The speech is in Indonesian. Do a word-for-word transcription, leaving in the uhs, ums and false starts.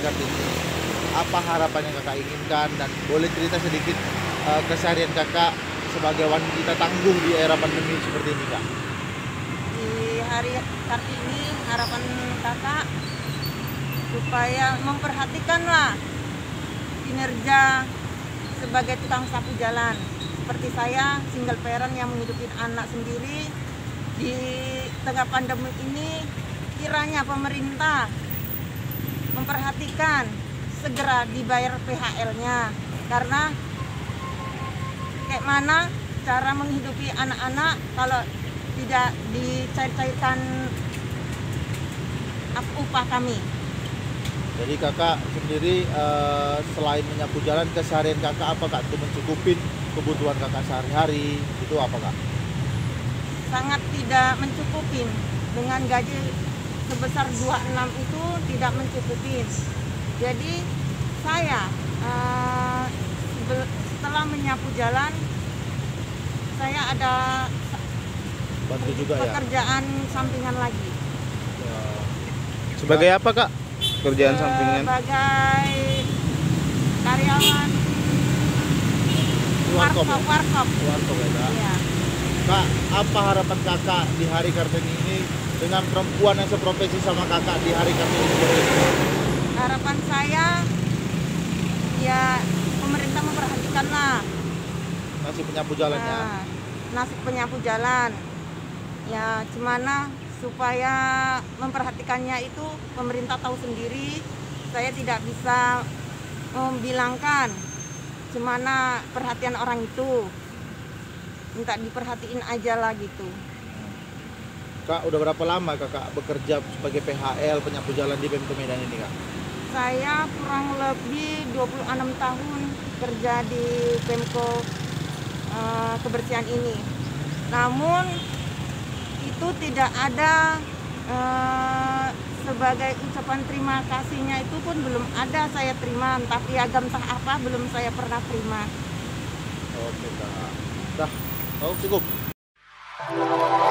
Kartini, apa harapan yang kakak inginkan, dan boleh cerita sedikit uh, keseharian kakak sebagai wanita tangguh di era pandemi seperti ini, Kak? Di hari Kartini, harapan kakak supaya memperhatikanlah kinerja sebagai tukang sapu jalan. Seperti saya, single parent yang menghidupi anak sendiri di tengah pandemi ini, kiranya pemerintah memperhatikan segera dibayar P H L-nya, karena kayak mana cara menghidupi anak-anak kalau tidak dicair-cairkan upah kami. Jadi kakak sendiri uh, selain menyapu jalan, keseharian kakak apa, Kak? Untuk mencukupin kebutuhan kakak sehari-hari itu apa, Kak? Sangat tidak mencukupin. Dengan gaji sebesar dua puluh enam itu tidak mencukupin. Jadi saya uh, setelah menyapu jalan, saya ada bantu juga pekerjaan ya? Sampingan lagi. Ya. Sebagai apa, Kak? Kerjaan sampingan? Sebagai karyawan warkop, warkop, warkop. Warkop ya, Kak? Iya. Kak, apa harapan kakak di Hari Kartini ini dengan perempuan yang seprofesi sama kakak di Hari Kartini ini? Harapan saya, ya pemerintah memperhatikanlah nasib penyapu jalan ya. Nah, nasib penyapu jalan. Ya, gimana supaya memperhatikannya itu pemerintah tahu sendiri. Saya tidak bisa membilangkan gimana perhatian orang itu. Minta diperhatiin aja lah gitu. Kak, udah berapa lama kakak bekerja sebagai P H L penyapu jalan di Pemko Medan ini, Kak? Saya kurang lebih dua puluh enam tahun kerja di Pemko uh, kebersihan ini. Namun itu tidak ada uh, sebagai ucapan terima kasihnya, itu pun belum ada saya terima. Entah piagam entah apa belum saya pernah terima. Oke, Kak. Dah, oh cukup.